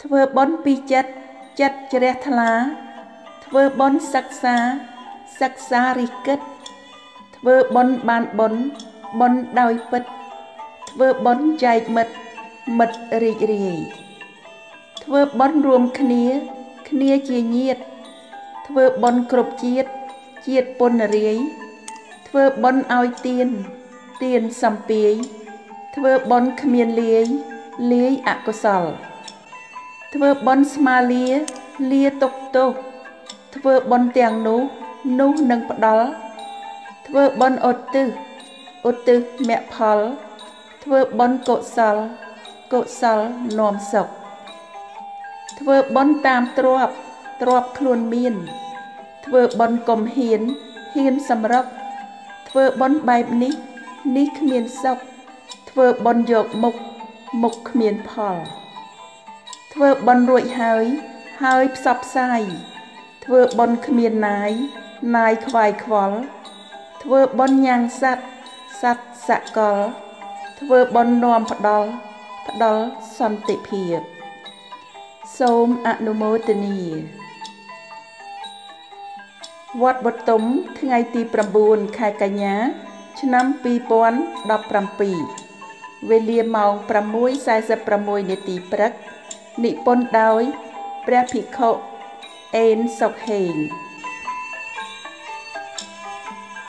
ធ្វើបុណ្យពីចិត្តជ្រះថ្លាធ្វើបុណ្យសិក្សារិះគិតធ្វើបុណ្យបានបុណ្យដោយពិតធ្វើបុណ្យចែកមិត្តរីករាយធ្វើបុណ្យរួមគ្នាជាញាតិធ្វើបុណ្យគ្រប់ជាតិពុនរាយធ្វើបុណ្យឲ្យទានសំពាយធ្វើបុណ្យគ្មានលាយអកុសលធ្វើបុណ្យស្មាលាទុកទោសធ្វើបុណ្យទាំងនោះនឹងផ្ដល់ធ្វើបុណ្យឧទ្ទិសមគ្គផលធ្វើបុណ្យកុសលនាំសុខធ្វើបុណ្យតាមទ្រព្យខ្លួនមានធ្វើបុណ្យកុំហ៊ានសម្រុកធ្វើបុណ្យបែបនេះគ្មានសុខធ្វើបុណ្យយកមុខគ្មានផលធ្វើបុណ្យរួចហើយផ្សព្វផ្សាយធ្វើបុណ្យគ្មានណាយខ្វាយខ្វល់ធ្វើបុណ្យញ៉ាំងសត្វសកលធ្វើបុណ្យនាំផ្ដល់សន្តិភាពសូមអនុមោទនាវត្តបទុមថ្ងៃទី9ខែកញ្ញាឆ្នាំ2017វេលាម៉ោង 6:46 នាទីព្រឹកនិពន្ធដោយព្រះភិក្ខុ En Sokheng